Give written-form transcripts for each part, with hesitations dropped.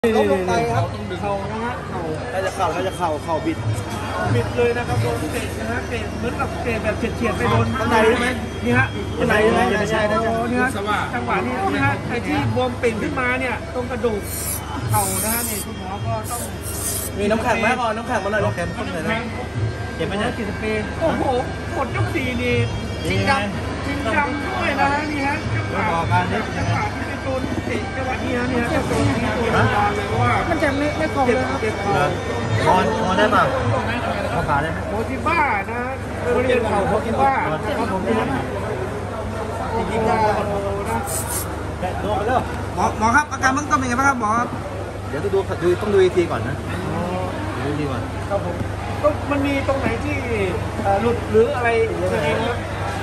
ล้มลงไปครับเข่านะฮะเข่าเข่าบิดเลยนะครับโดนเตะนะฮะเตะเหมือนกับเตะแบบเฉียดไปโดนข้างในใช่ไหมนี่ฮะข้างในใช่ไหมไม่ใช่นี่ฮะจังหวะนี้นะฮะไอ้ที่บวมเป่งขึ้นมาเนี่ยตรงกระดูกเข่านะฮะนี่คุณหมอก็ต้องมีน้ำแข็งไหมก่อนน้ำแข็งมาหน่อยน้ำแข็งข้นเลยนะเจ็บไหมเนี่ยกินสเปรย์โอ้โหหมดยก4นี่จริงจังด้วยนะฮะนี่ฮะจังหวะที่จะโดนเตะจังหวะนี้ฮะนี่ฮะจะโดนเลยว่ามันจะไม่คล่องเลยครับคอนได้ป่ะคอขาได้ไหมโมจิบ้านะเรียนเข่าโมจิบ้าครับผมนี่นะโอ้โหนะโดนไปแล้วหมอครับอาการเบื้องต้นเป็นไงบ้างครับหมอครับเดี๋ยวต้องดูอีกทีก่อนนะดูอีกทีก่อนครับผมก็มันมีตรงไหนที่หลุดหรืออะไรยังไงครับ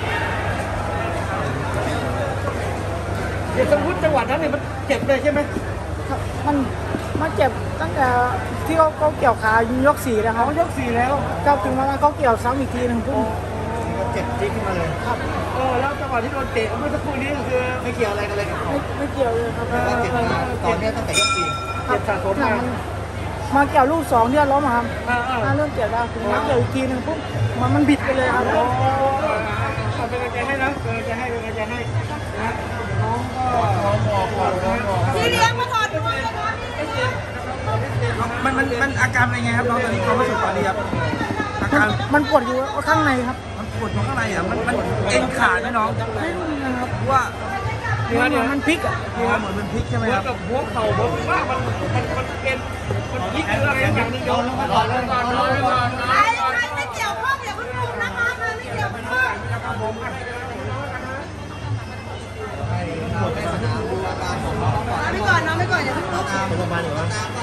เดี๋ยวสมมติจังหวะนั้นเนี่ยมันเจ็บเลยใช่ไหมมันเจ็บตั้งแต่ที่เขาเกี่ยวขายก4นะครับยก4แล้วก็ถึงเวลาเขาเกี่ยวซ้ำอีกทีนึงปุ๊บเจ็บจี๊ดขึ้นมาเลยครับแล้วจังหวะที่โดนเตะเมื่อสักครู่นี้คือไม่เกี่ยวอะไรกันเลยไม่เกี่ยวเลยครับเจ็บตอนนี้ตั้งแต่ยก4เจ็บสะสมมาเกี่ยวลูก2เดือนล้มครับเริ่มเจ็บแล้วถึงมาเกี่ยวอีกทีนึงปุ๊บมันบิดไปเลยครับเป็นกำลังใจให้นะเป็นกำลังใจให้นะน้องก็พี่เลี้ยงมาถอดด้วยมันอาการเป็นไงครับน้องตอนนี้ความรู้สึกตอนนี้ครับอาการมันปวดอยู่ข้างในครับมันปวดอยู่ข้างในอ่ะมันเอ็นขาดไหมน้องไม่รู้นะครับว่ามันพลิกอ่ะเหมือนมันพลิกใช่ไหมครับกับหัวเข่าผมว่ามันเป็นมันพลิกหรืออะไรอย่างนึงโยนลงมาก่อนใครไม่เกี่ยวข้องอย่าเพิ่งพูดนะคะไม่เกี่ยวข้องไม่ก่อนน้องไม่ก่อนอย่าเพิ่งพูดโรงพยาบาลอยู่วะ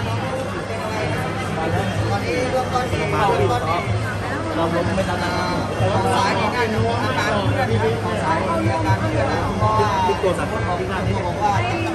เราล้มไม่นานสายนี่น่าจะอาการเพื่อนสายนี่อาการเพื่อนเพราะว่าที่ตัวสัตว์ที่หน้านี่